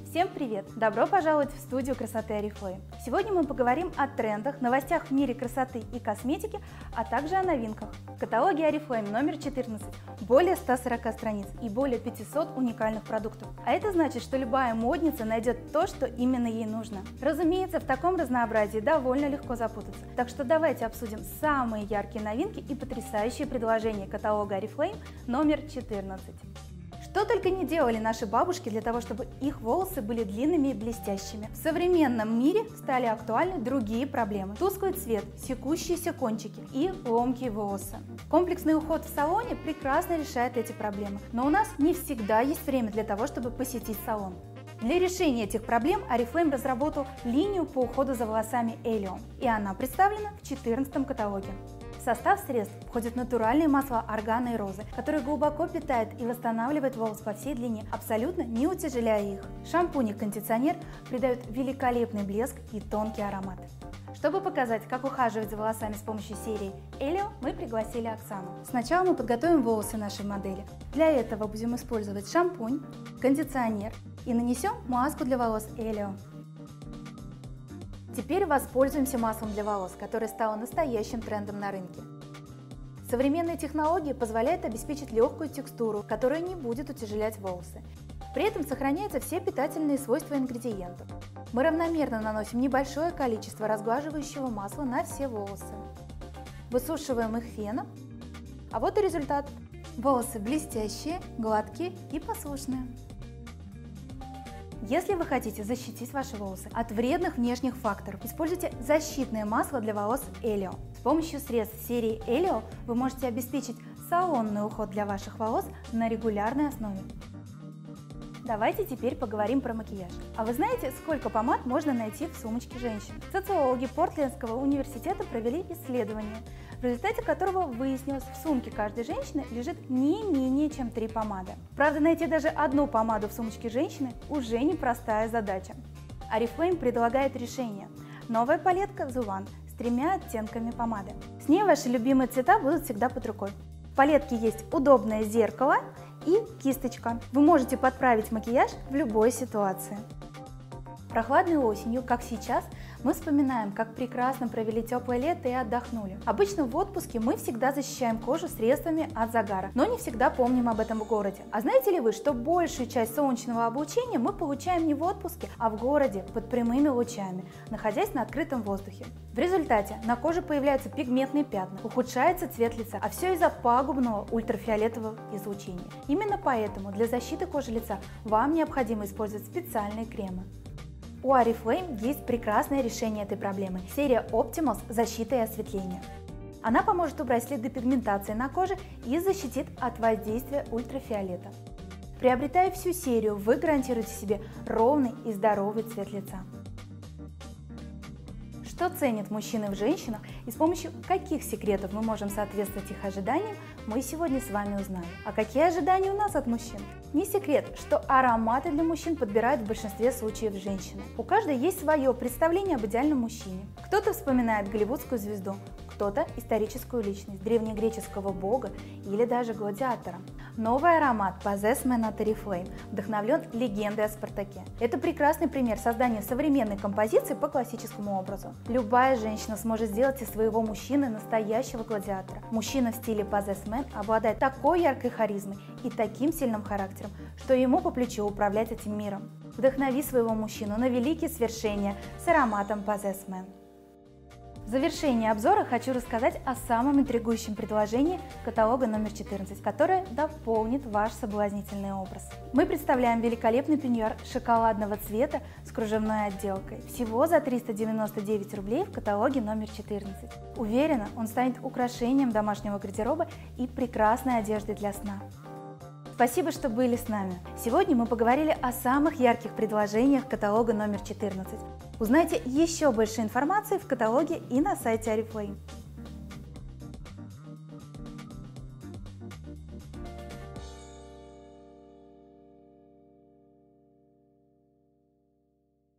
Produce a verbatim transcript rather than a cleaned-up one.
Всем привет! Добро пожаловать в студию красоты Oriflame. Сегодня мы поговорим о трендах, новостях в мире красоты и косметики, а также о новинках. В каталоге Oriflame номер четырнадцать более ста сорока страниц и более пятисот уникальных продуктов. А это значит, что любая модница найдет то, что именно ей нужно. Разумеется, в таком разнообразии довольно легко запутаться. Так что давайте обсудим самые яркие новинки и потрясающие предложения каталога Oriflame номер четырнадцать. Что только не делали наши бабушки для того, чтобы их волосы были длинными и блестящими. В современном мире стали актуальны другие проблемы. Тусклый цвет, секущиеся кончики и ломкие волосы. Комплексный уход в салоне прекрасно решает эти проблемы, но у нас не всегда есть время для того, чтобы посетить салон. Для решения этих проблем Oriflame разработал линию по уходу за волосами Elio, и она представлена в четырнадцатом каталоге. В состав средств входят натуральные масла органа и розы, которые глубоко питают и восстанавливают волос по всей длине, абсолютно не утяжеляя их. Шампунь и кондиционер придают великолепный блеск и тонкий аромат. Чтобы показать, как ухаживать за волосами с помощью серии Elio, мы пригласили Оксану. Сначала мы подготовим волосы нашей модели. Для этого будем использовать шампунь, кондиционер и нанесем маску для волос Elio. Теперь воспользуемся маслом для волос, которое стало настоящим трендом на рынке. Современные технологии позволяют обеспечить легкую текстуру, которая не будет утяжелять волосы. При этом сохраняются все питательные свойства ингредиентов. Мы равномерно наносим небольшое количество разглаживающего масла на все волосы. Высушиваем их феном. А вот и результат. Волосы блестящие, гладкие и послушные. Если вы хотите защитить ваши волосы от вредных внешних факторов, используйте защитное масло для волос Elio. С помощью средств серии Elio вы можете обеспечить салонный уход для ваших волос на регулярной основе. Давайте теперь поговорим про макияж. А вы знаете, сколько помад можно найти в сумочке женщин? Социологи Портлендского университета провели исследование, в результате которого выяснилось, в сумке каждой женщины лежит не менее чем три помады. Правда, найти даже одну помаду в сумочке женщины уже непростая задача. Oriflame предлагает решение. Новая палетка The One с тремя оттенками помады. С ней ваши любимые цвета будут всегда под рукой. В палетке есть удобное зеркало и кисточка. Вы можете подправить макияж в любой ситуации. Прохладной осенью, как сейчас, мы вспоминаем, как прекрасно провели теплое лето и отдохнули. Обычно в отпуске мы всегда защищаем кожу средствами от загара, но не всегда помним об этом в городе. А знаете ли вы, что большую часть солнечного облучения мы получаем не в отпуске, а в городе под прямыми лучами, находясь на открытом воздухе? В результате на коже появляются пигментные пятна, ухудшается цвет лица, а все из-за пагубного ультрафиолетового излучения. Именно поэтому для защиты кожи лица вам необходимо использовать специальные кремы. У Oriflame есть прекрасное решение этой проблемы – серия Optimus защита и осветление. Она поможет убрать следы пигментации на коже и защитит от воздействия ультрафиолета. Приобретая всю серию, вы гарантируете себе ровный и здоровый цвет лица. Что ценят мужчины в женщинах и с помощью каких секретов мы можем соответствовать их ожиданиям, мы сегодня с вами узнаем. А какие ожидания у нас от мужчин? Не секрет, что ароматы для мужчин подбирают в большинстве случаев женщины. У каждой есть свое представление об идеальном мужчине. Кто-то вспоминает голливудскую звезду, кто-то историческую личность, древнегреческого бога или даже гладиатора. Новый аромат Possess Man от Oriflame вдохновлен легендой о Спартаке. Это прекрасный пример создания современной композиции по классическому образу. Любая женщина сможет сделать из своего мужчины настоящего гладиатора. Мужчина в стиле Possess Man обладает такой яркой харизмой и таким сильным характером, что ему по плечу управлять этим миром. Вдохнови своего мужчину на великие свершения с ароматом Possess Man. В завершении обзора хочу рассказать о самом интригующем предложении каталога номер четырнадцать, которое дополнит ваш соблазнительный образ. Мы представляем великолепный пеньюар шоколадного цвета с кружевной отделкой. Всего за триста девяносто девять рублей в каталоге номер четырнадцать. Уверена, он станет украшением домашнего гардероба и прекрасной одеждой для сна. Спасибо, что были с нами. Сегодня мы поговорили о самых ярких предложениях каталога номер четырнадцать. Узнайте еще больше информации в каталоге и на сайте Oriflame.